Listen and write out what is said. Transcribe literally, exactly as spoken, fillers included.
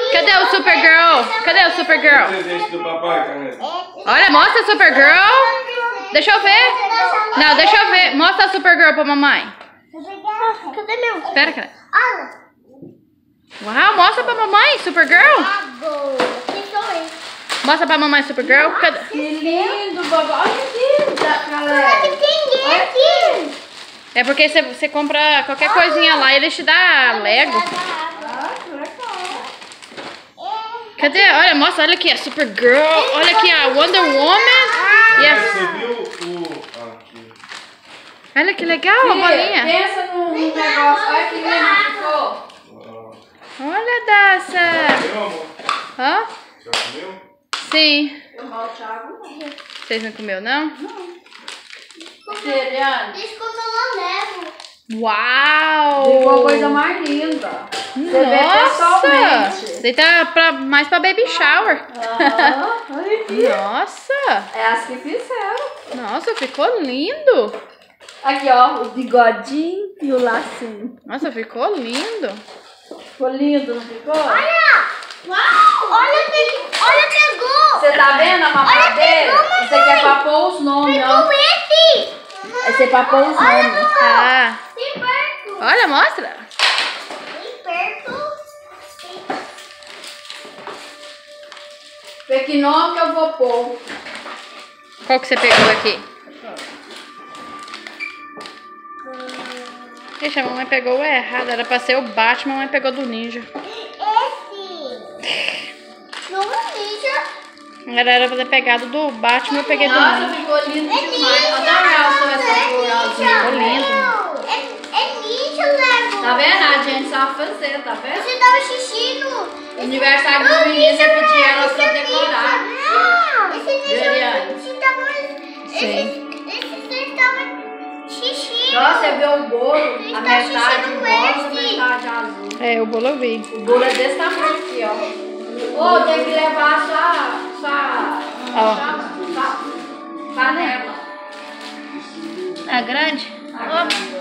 Cadê o Supergirl? Cadê o Supergirl? Olha, mostra a Supergirl. Deixa eu ver. Não, deixa eu ver. Mostra a Supergirl pra mamãe. Cadê meu? Espera, cara. Uau, mostra pra mamãe, Supergirl. Mostra pra mamãe, Supergirl. Cadê? Que lindo, babá. Olha aqui, galera. É porque você, você compra qualquer coisinha lá e eles te dão Lego. Cadê? Olha, mostra, olha aqui a Supergirl. Olha aqui a Wonder Woman. Yes. Você viu o... Aqui. Olha que legal a bolinha. Pensa num negócio. Olha que lindo que ficou. Olha, Daça. Comeu, amor? Hã? Já comeu? Sim. Eu mal o Thiago. Vocês não comeu, não? Você, Eliane? Deixa como eu não levo. Uau! Ficou a coisa mais linda. Você vê Nossa! pessoalmente. Daí tá pra, mais pra baby shower. Aham. Olha aqui. Nossa! É as que fizeram. Nossa, ficou lindo! Aqui, ó, o bigodinho e o lacinho. Nossa, ficou lindo! Ficou lindo, não ficou? Olha! Uau! Olha, pe... Olha, pegou! Você tá vendo a mamadeira? Olha, pegou, Isso aqui é pra pôr os nomes, ó. Pegou esse! Esse é pra pôr os Olha, nomes. vovó! Ah, Bem perto! olha, mostra! Bem perto! Vê que nome que eu vou pôr. Qual que você pegou aqui? Ixi, a mamãe pegou o errado. Era pra ser o Batman, a mamãe pegou do Ninja. Esse! Não é ninja! Era, era pra ter pegado do Batman, eu peguei do Nossa, Ninja. ficou lindo É demais. ninja! Adoro essa essa floralzinha. Ficou lindo. É, é ninja, Lego! Tá vendo? A gente sabe fazer, tá vendo? Você tava assistindo! Aniversário do menino, eu pedi ela pra decorar. Esse ninja Veriane. você tava... Sim. Esse, esse você tava xixi. Nossa, você vê o bolo, a tá metade assistindo rosa, a esse. metade azul. É, o bolo eu vi. O bolo é desse tamanho aqui, ó. Ô, tem que levar sua, sua, Ó. sua panela. É grande? Agora.